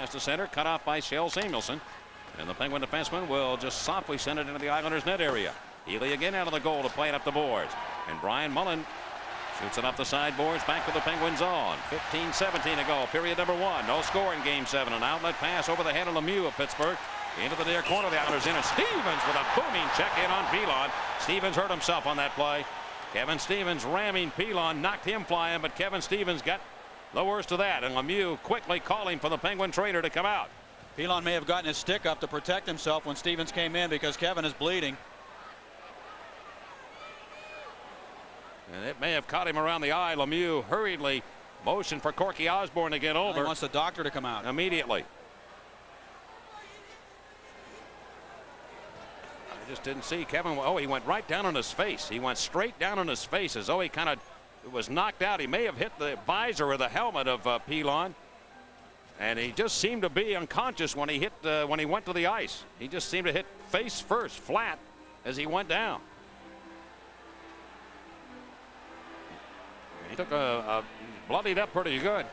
pass to center, cut off by Shell Samuelson. And the Penguin defenseman will just softly send it into the Islanders' net area. Healy again out of the goal to play it up the boards. And Brian Mullen shoots it up the sideboards back to the Penguin zone. 15-17 to go. Period number 1. No score in Game 7. An outlet pass over the head of Lemieux of Pittsburgh. Into the near corner of the Islanders in. And Stevens with a booming check in on Pilon. Stevens hurt himself on that play. Kevin Stevens ramming Pilon, knocked him flying, but Kevin Stevens got the worst of that. And Lemieux quickly calling for the Penguin trainer to come out. Pilon may have gotten his stick up to protect himself when Stevens came in because Kevin is bleeding. And it may have caught him around the eye. Lemieux hurriedly motioned for Corky Osborne to get over. He wants the doctor to come out immediately. I just didn't see Kevin. Oh, he went right down on his face. He went straight down on his face as though he kind of was knocked out. He may have hit the visor or the helmet of Pilon. And he just seemed to be unconscious when he hit when he went to the ice. He just seemed to hit face first, flat, as he went down. He took a bloodied up pretty good.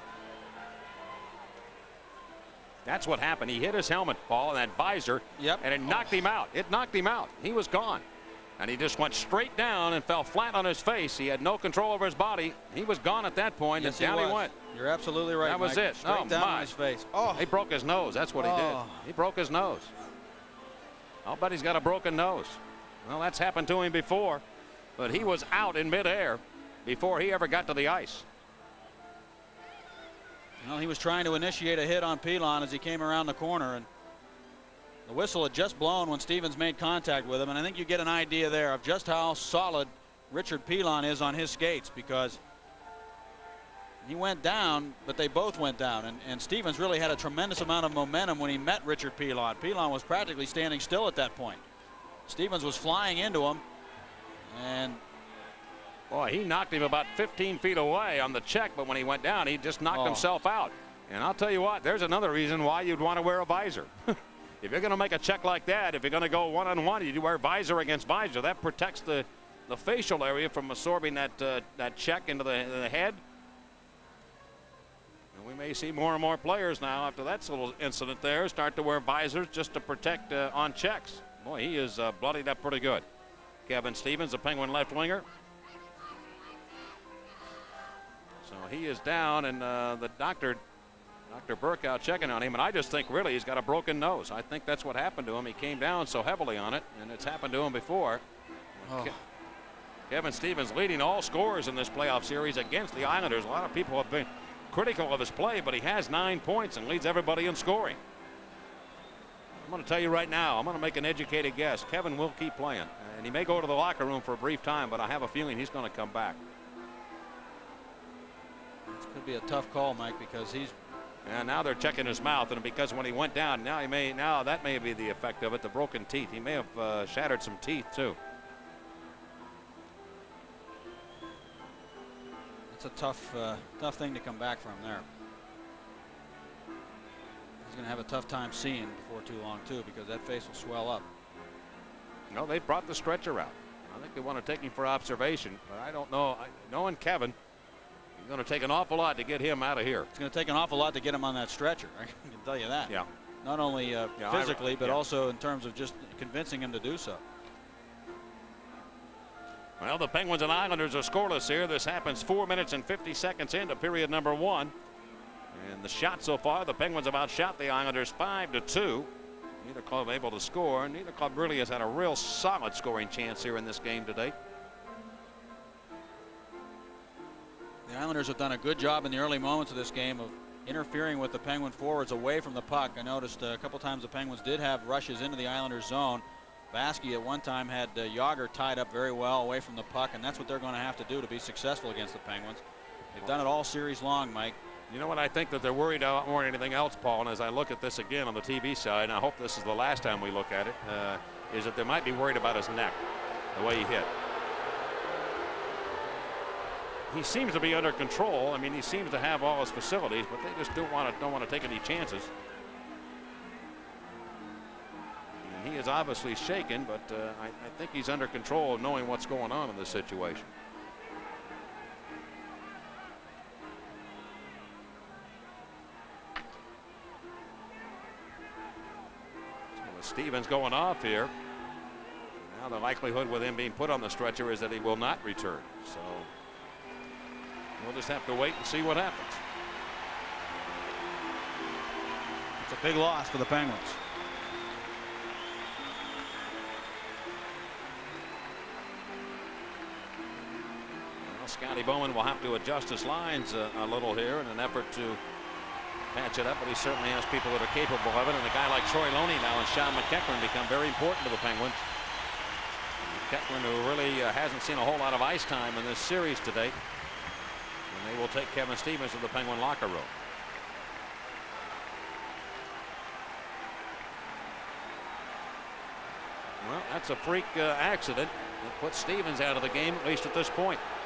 That's what happened. He hit his helmet, Paul, and that visor, and it knocked him out. It knocked him out. He was gone. And he just went straight down and fell flat on his face. He had no control over his body. He was gone at that point, and down he went. You're absolutely right, That was Mike. it. Straight down on his face. Oh, he broke his nose. That's what he did. He broke his nose. I'll bet he's got a broken nose. Well, that's happened to him before, but he was out in midair before he ever got to the ice. Well, he was trying to initiate a hit on Pilon as he came around the corner, and the whistle had just blown when Stevens made contact with him, and I think you get an idea there of just how solid Richard Pilon is on his skates, because he went down, but they both went down, and Stevens really had a tremendous amount of momentum when he met Richard Pilon. Pilon was practically standing still at that point. Stevens was flying into him, and boy, he knocked him about 15 feet away on the check, but when he went down, he just knocked himself out. And I'll tell you what, there's another reason why you'd want to wear a visor. If you're going to make a check like that, if you're going to go one-on-one, you wear visor against visor. That protects the facial area from absorbing that check into the head. And we may see more and more players now after that little incident there start to wear visors just to protect on checks. Boy, he is bloodied up pretty good. Kevin Stevens, the Penguin left winger. So he is down, and the Dr. Burke out checking on him, and I just think really he's got a broken nose. I think that's what happened to him. He came down so heavily on it, and it's happened to him before. Kevin Stevens leading all scorers in this playoff series against the Islanders. A lot of people have been critical of his play, but he has 9 points and leads everybody in scoring. I'm going to tell you right now, I'm going to make an educated guess. Kevin will keep playing, and he may go to the locker room for a brief time, but I have a feeling he's going to come back. This could be a tough call, Mike, because he's. And now they're checking his mouth, and because when he went down, now that may be the effect of it, the broken teeth. He may have shattered some teeth too. It's a tough thing to come back from there. He's going to have a tough time seeing before too long too, because that face will swell up. No, they brought the stretcher out. I think they want to take him for observation, but I don't know. Knowing Kevin, it's going to take an awful lot to get him out of here. It's going to take an awful lot to get him on that stretcher. I can tell you that. Yeah. Not only physically, but also in terms of just convincing him to do so. Well, the Penguins and Islanders are scoreless here. This happens 4 minutes and 50 seconds into period number 1. And the shot so far, the Penguins have outshot the Islanders 5-2. Neither club able to score. Neither club really has had a real solid scoring chance here in this game today. The Islanders have done a good job in the early moments of this game of interfering with the Penguin forwards away from the puck. I noticed a couple times the Penguins did have rushes into the Islanders zone. Baskey at one time had Yager tied up very well away from the puck, and that's what they're going to have to do to be successful against the Penguins. They've done it all series long, Mike. You know what, I think that they're worried about more than anything else, Paul, and as I look at this again on the TV side, and I hope this is the last time we look at it, is that they might be worried about his neck, the way he hit. He seems to be under control. I mean, he seems to have all his facilities, but they just don't want to take any chances. And he is obviously shaken, but I think he's under control of knowing what's going on in this situation. Stevens going off here. Now the likelihood with him being put on the stretcher is that he will not return. So we'll just have to wait and see what happens. It's a big loss for the Penguins. Well, Scotty Bowman will have to adjust his lines a little here in an effort to patch it up, but he certainly has people that are capable of it, and a guy like Troy Loney now and Sean McEachran become very important to the Penguins. McEachran, who really hasn't seen a whole lot of ice time in this series to date, and they will take Kevin Stevens to the Penguin locker room. Well, that's a freak accident that puts Stevens out of the game, at least at this point.